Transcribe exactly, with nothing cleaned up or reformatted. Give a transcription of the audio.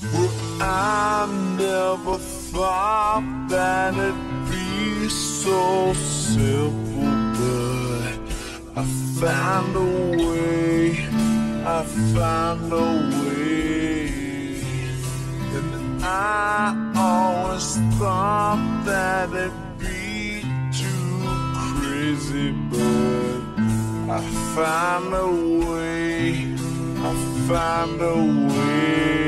Well, I never thought that it'd be so simple, but I found a way, I found a way. And I always thought that it'd be too crazy, but I found a way, I found a way.